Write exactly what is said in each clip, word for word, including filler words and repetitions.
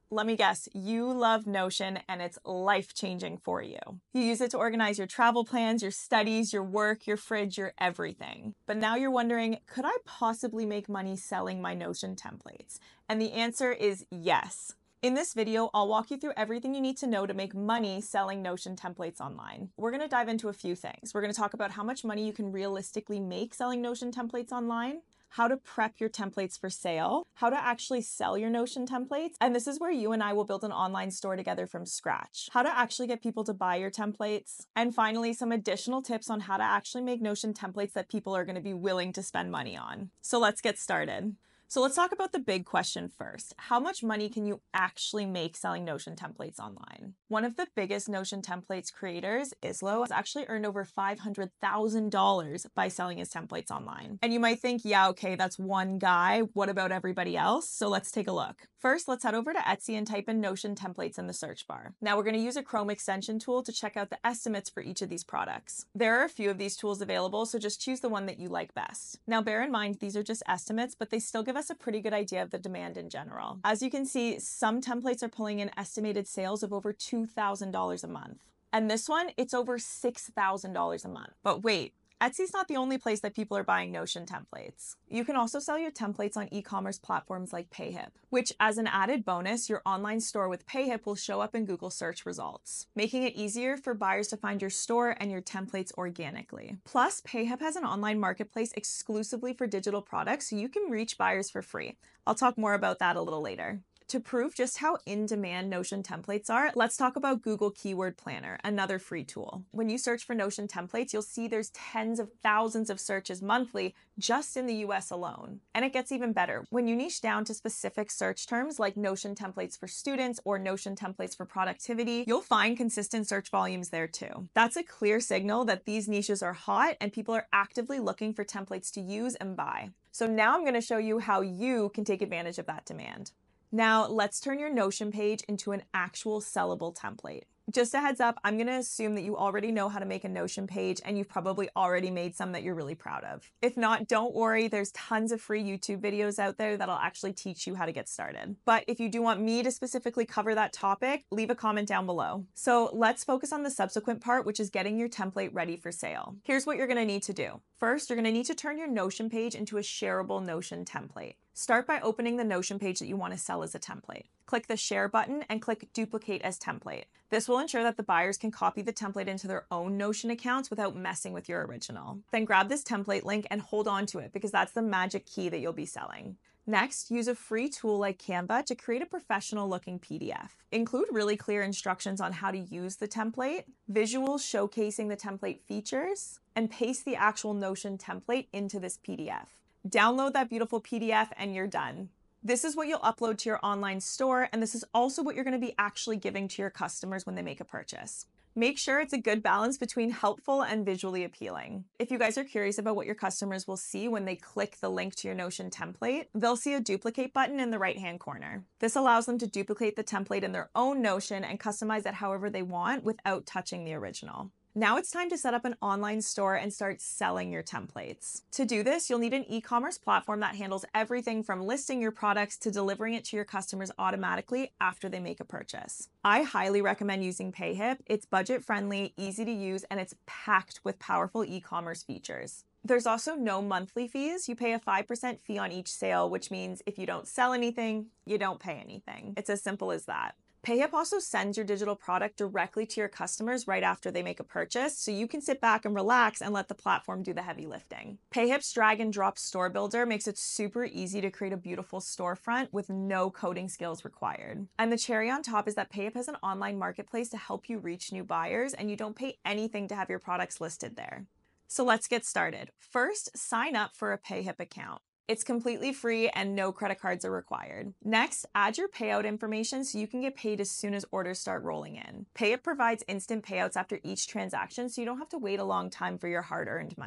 Let me guess, you love Notion and it's life-changing for you. You use it to organize your travel plans, your studies, your work, your fridge, your everything. But now you're wondering, could I possibly make money selling my Notion templates? And the answer is yes. In this video, I'll walk you through everything you need to know to make money selling Notion templates online. We're going to dive into a few things. We're going to talk about how much money you can realistically make selling Notion templates online, how to prep your templates for sale, how to actually sell your Notion templates, and this is where you and I will build an online store together from scratch, how to actually get people to buy your templates, and finally, some additional tips on how to actually make Notion templates that people are going to be willing to spend money on. So let's get started. So let's talk about the big question first. How much money can you actually make selling Notion templates online? One of the biggest Notion templates creators, Islo, has actually earned over five hundred thousand dollars by selling his templates online. And you might think, yeah, okay, that's one guy. What about everybody else? So let's take a look. First, let's head over to Etsy and type in Notion templates in the search bar. Now we're going to use a Chrome extension tool to check out the estimates for each of these products. There are a few of these tools available, so just choose the one that you like best. Now bear in mind, these are just estimates, but they still give us a pretty good idea of the demand in general. As you can see, some templates are pulling in estimated sales of over two thousand dollars a month. And this one, it's over six thousand dollars a month. But wait, Etsy's not the only place that people are buying Notion templates. You can also sell your templates on e-commerce platforms like payhip, which as an added bonus, your online store with payhip will show up in Google search results, making it easier for buyers to find your store and your templates organically. Plus, payhip has an online marketplace exclusively for digital products, so you can reach buyers for free. I'll talk more about that a little later. To prove just how in demand Notion templates are, let's talk about Google Keyword Planner, another free tool. When you search for Notion templates, you'll see there's tens of thousands of searches monthly just in the U S alone. And it gets even better. When you niche down to specific search terms like Notion templates for students or Notion templates for productivity, you'll find consistent search volumes there too. That's a clear signal that these niches are hot and people are actively looking for templates to use and buy. So now I'm going to show you how you can take advantage of that demand. Now let's turn your Notion page into an actual sellable template. Just a heads up, I'm going to assume that you already know how to make a Notion page and you've probably already made some that you're really proud of. If not, don't worry, there's tons of free YouTube videos out there that'll actually teach you how to get started. But if you do want me to specifically cover that topic, leave a comment down below. So let's focus on the subsequent part, which is getting your template ready for sale. Here's what you're going to need to do. First, you're going to need to turn your Notion page into a shareable Notion template. Start by opening the Notion page that you want to sell as a template. Click the Share button and click Duplicate as Template. This will ensure that the buyers can copy the template into their own Notion accounts without messing with your original. Then grab this template link and hold on to it because that's the magic key that you'll be selling. Next, use a free tool like Canva to create a professional-looking P D F. Include really clear instructions on how to use the template, visuals showcasing the template features, and paste the actual Notion template into this P D F. Download that beautiful P D F and you're done. This is what you'll upload to your online store, and this is also what you're going to be actually giving to your customers when they make a purchase. Make sure it's a good balance between helpful and visually appealing. If you guys are curious about what your customers will see when they click the link to your Notion template, they'll see a duplicate button in the right-hand corner. This allows them to duplicate the template in their own Notion and customize it however they want without touching the original. Now it's time to set up an online store and start selling your templates. To do this, you'll need an e-commerce platform that handles everything from listing your products to delivering it to your customers automatically after they make a purchase. I highly recommend using payhip. It's budget-friendly, easy to use, and it's packed with powerful e-commerce features. There's also no monthly fees. You pay a five percent fee on each sale, which means if you don't sell anything, you don't pay anything. It's as simple as that. Payhip also sends your digital product directly to your customers right after they make a purchase, so you can sit back and relax and let the platform do the heavy lifting. Payhip's drag and drop store builder makes it super easy to create a beautiful storefront with no coding skills required. And the cherry on top is that Payhip has an online marketplace to help you reach new buyers, and you don't pay anything to have your products listed there. So let's get started. First, sign up for a Payhip account. It's completely free and no credit cards are required. Next, add your payout information so you can get paid as soon as orders start rolling in. Payhip provides instant payouts after each transaction, so you don't have to wait a long time for your hard-earned money.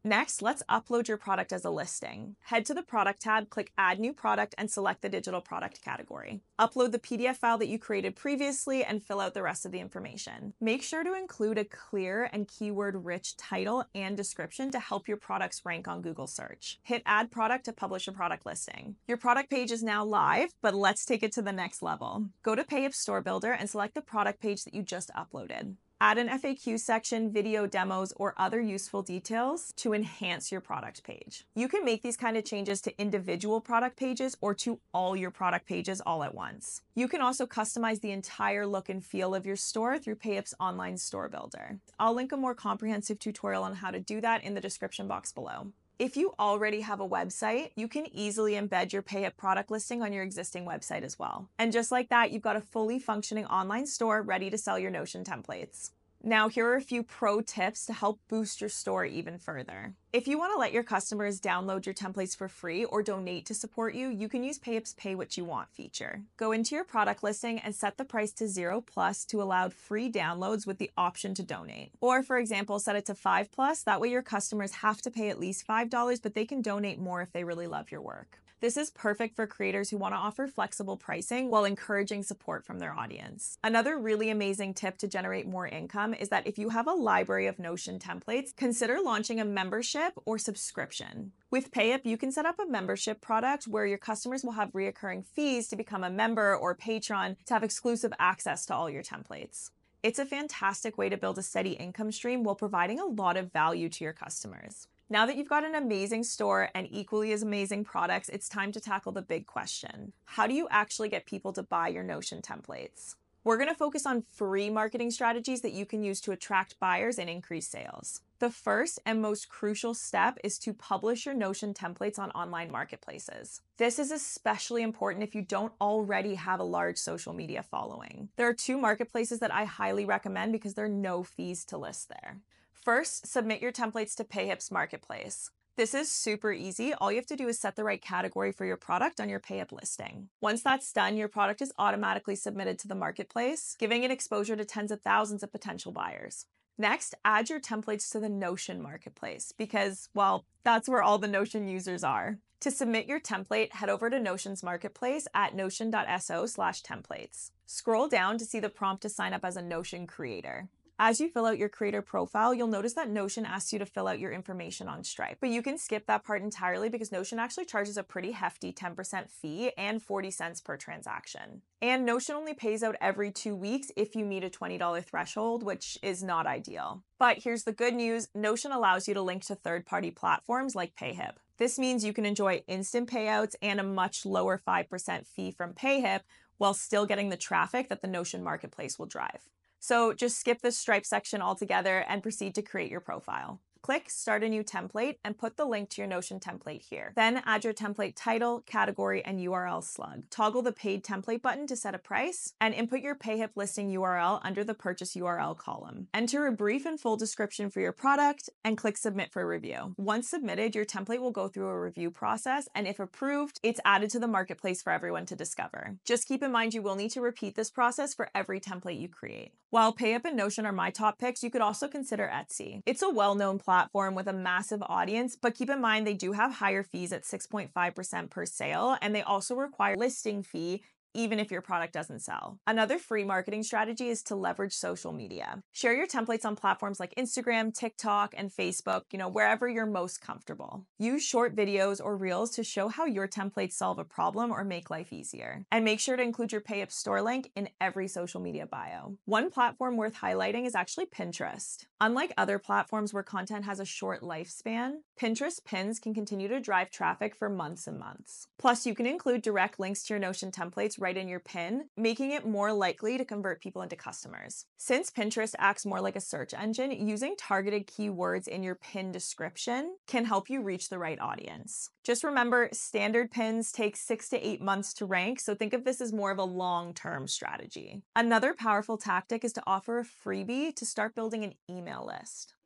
Next, let's upload your product as a listing. Head to the Product tab, click Add New Product, and select the digital product category. Upload the P D F file that you created previously and fill out the rest of the information. Make sure to include a clear and keyword-rich title and description to help your products rank on Google search. Hit Add Product to publish a product listing. Your product page is now live, but let's take it to the next level. Go to payhip Store Builder and select the product page that you just uploaded. Add an F A Q section, video demos, or other useful details to enhance your product page. You can make these kind of changes to individual product pages or to all your product pages all at once. You can also customize the entire look and feel of your store through payhip's online store builder. I'll link a more comprehensive tutorial on how to do that in the description box below. If you already have a website, you can easily embed your payhip product listing on your existing website as well. And just like that, you've got a fully functioning online store ready to sell your Notion templates. Now, here are a few pro tips to help boost your store even further. If you want to let your customers download your templates for free or donate to support you, you can use payhip's Pay What You Want feature. Go into your product listing and set the price to zero plus to allow free downloads with the option to donate. Or for example, set it to five plus, that way your customers have to pay at least five dollars, but they can donate more if they really love your work. This is perfect for creators who want to offer flexible pricing while encouraging support from their audience. Another really amazing tip to generate more income is that if you have a library of Notion templates, consider launching a membership or subscription. With payhip, you can set up a membership product where your customers will have recurring fees to become a member or patron to have exclusive access to all your templates. It's a fantastic way to build a steady income stream while providing a lot of value to your customers. Now that you've got an amazing store and equally as amazing products, it's time to tackle the big question. How do you actually get people to buy your Notion templates? We're going to focus on free marketing strategies that you can use to attract buyers and increase sales. The first and most crucial step is to publish your Notion templates on online marketplaces. This is especially important if you don't already have a large social media following. There are two marketplaces that I highly recommend because there are no fees to list there. First, submit your templates to payhip's marketplace. This is super easy. All you have to do is set the right category for your product on your payhip listing. Once that's done, your product is automatically submitted to the marketplace, giving it exposure to tens of thousands of potential buyers. Next, add your templates to the Notion marketplace because, well, that's where all the Notion users are. To submit your template, head over to Notion's marketplace at notion dot so slash templates. Scroll down to see the prompt to sign up as a Notion creator. As you fill out your creator profile, you'll notice that Notion asks you to fill out your information on Stripe, but you can skip that part entirely because Notion actually charges a pretty hefty ten percent fee and forty cents per transaction. And Notion only pays out every two weeks if you meet a twenty dollar threshold, which is not ideal. But here's the good news, Notion allows you to link to third-party platforms like payhip. This means you can enjoy instant payouts and a much lower five percent fee from payhip while still getting the traffic that the Notion marketplace will drive. So just skip the Stripe section altogether and proceed to create your profile. Click Start a New Template and put the link to your Notion template here. Then add your template title, category, and U R L slug. Toggle the Paid Template button to set a price, and input your payhip listing U R L under the Purchase U R L column. Enter a brief and full description for your product, and click Submit for review. Once submitted, your template will go through a review process, and if approved, it's added to the marketplace for everyone to discover. Just keep in mind you will need to repeat this process for every template you create. While payhip and Notion are my top picks, you could also consider Etsy. It's a well-known platform with a massive audience, but keep in mind they do have higher fees at six point five percent per sale, and they also require a listing fee even if your product doesn't sell. Another free marketing strategy is to leverage social media. Share your templates on platforms like Instagram, TikTok, and Facebook, you know, wherever you're most comfortable. Use short videos or reels to show how your templates solve a problem or make life easier. And make sure to include your payhip store link in every social media bio. One platform worth highlighting is actually Pinterest. Unlike other platforms where content has a short lifespan, Pinterest pins can continue to drive traffic for months and months. Plus, you can include direct links to your Notion templates right in your pin, making it more likely to convert people into customers. Since Pinterest acts more like a search engine, using targeted keywords in your pin description can help you reach the right audience. Just remember, standard pins take six to eight months to rank, so think of this as more of a long-term strategy. Another powerful tactic is to offer a freebie to start building an email list.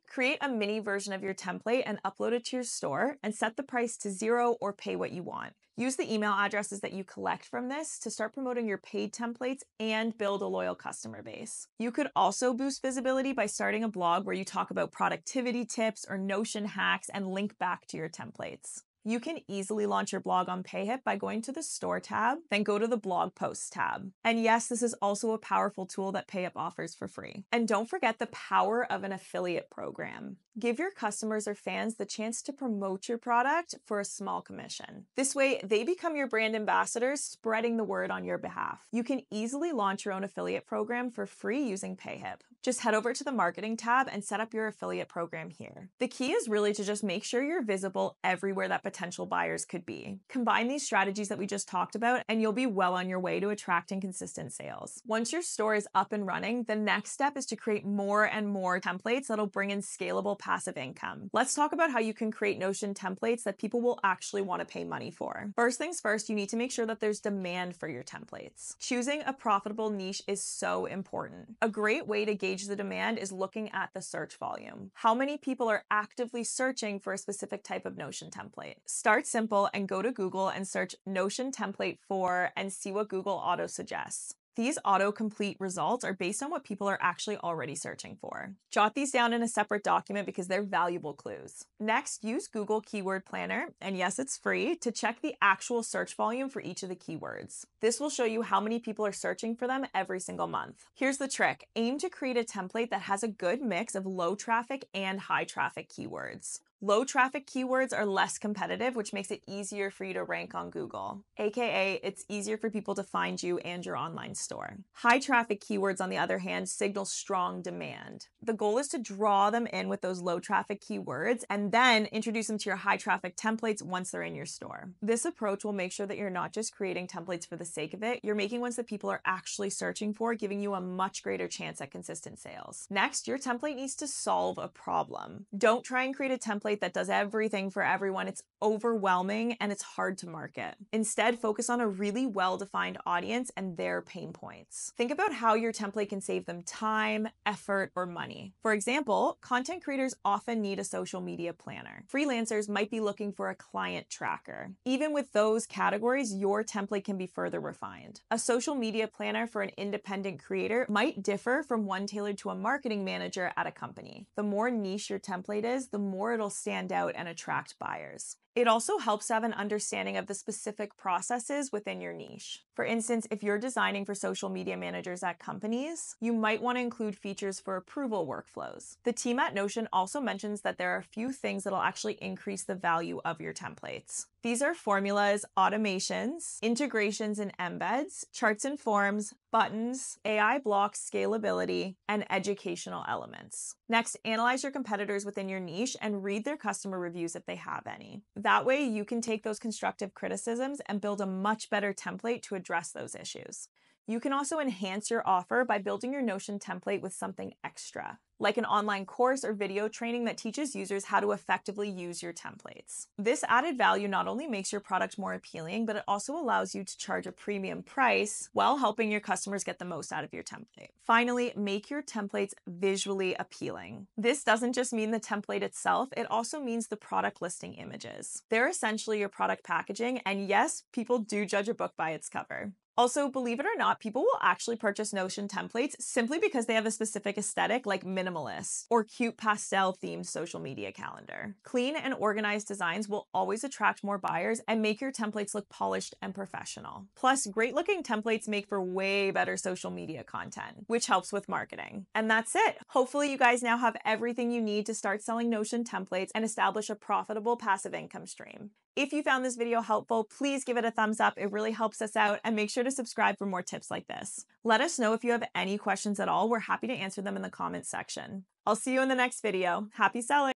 Create a mini version of your template and upload it to your store and set the price to zero or pay what you want. Use the email addresses that you collect from this to start promoting your paid templates and build a loyal customer base. You could also boost visibility by starting a blog where you talk about productivity tips or Notion hacks and link back to your templates. You can easily launch your blog on payhip by going to the Store tab, then go to the Blog Posts tab. And yes, this is also a powerful tool that payhip offers for free. And don't forget the power of an affiliate program. Give your customers or fans the chance to promote your product for a small commission. This way, they become your brand ambassadors, spreading the word on your behalf. You can easily launch your own affiliate program for free using payhip. Just head over to the Marketing tab and set up your affiliate program here. The key is really to just make sure you're visible everywhere that potential buyers could be. Combine these strategies that we just talked about, and you'll be well on your way to attracting consistent sales. Once your store is up and running, the next step is to create more and more templates that'll bring in scalable passive income. Let's talk about how you can create Notion templates that people will actually want to pay money for. First things first, you need to make sure that there's demand for your templates. Choosing a profitable niche is so important. A great way to gauge the demand is looking at the search volume. How many people are actively searching for a specific type of Notion template? Start simple and go to Google and search Notion template for and see what Google auto suggests. These autocomplete results are based on what people are actually already searching for. Jot these down in a separate document because they're valuable clues. Next, use Google Keyword Planner, and yes, it's free, to check the actual search volume for each of the keywords. This will show you how many people are searching for them every single month. Here's the trick. Aim to create a template that has a good mix of low traffic and high traffic keywords. Low traffic keywords are less competitive, which makes it easier for you to rank on Google, aka it's easier for people to find you and your online store. High traffic keywords, on the other hand, signal strong demand. The goal is to draw them in with those low traffic keywords and then introduce them to your high traffic templates once they're in your store. This approach will make sure that you're not just creating templates for the sake of it, you're making ones that people are actually searching for, giving you a much greater chance at consistent sales. Next, your template needs to solve a problem. Don't try and create a template that does everything for everyone. It's overwhelming and it's hard to market. Instead, focus on a really well-defined audience and their pain points. Think about how your template can save them time, effort, or money. For example, content creators often need a social media planner. Freelancers might be looking for a client tracker. Even with those categories, your template can be further refined. A social media planner for an independent creator might differ from one tailored to a marketing manager at a company. The more niche your template is, the more it'll stand out and attract buyers. It also helps to have an understanding of the specific processes within your niche. For instance, if you're designing for social media managers at companies, you might want to include features for approval workflows. The team at Notion also mentions that there are a few things that'll actually increase the value of your templates. These are formulas, automations, integrations and embeds, charts and forms, buttons, A I blocks, scalability, and educational elements. Next, analyze your competitors within your niche and read their customer reviews if they have any. That way, you can take those constructive criticisms and build a much better template to address those issues. You can also enhance your offer by building your Notion template with something extra, like an online course or video training that teaches users how to effectively use your templates. This added value not only makes your product more appealing, but it also allows you to charge a premium price while helping your customers get the most out of your template. Finally, make your templates visually appealing. This doesn't just mean the template itself, it also means the product listing images. They're essentially your product packaging, and yes, people do judge a book by its cover. Also, believe it or not, people will actually purchase Notion templates simply because they have a specific aesthetic like minimalist or cute pastel themed social media calendar. Clean and organized designs will always attract more buyers and make your templates look polished and professional. Plus, great looking templates make for way better social media content, which helps with marketing. And that's it. Hopefully you guys now have everything you need to start selling Notion templates and establish a profitable passive income stream. If you found this video helpful, please give it a thumbs up. It really helps us out, and make sure to subscribe for more tips like this. Let us know if you have any questions at all. We're happy to answer them in the comments section. I'll see you in the next video. Happy selling!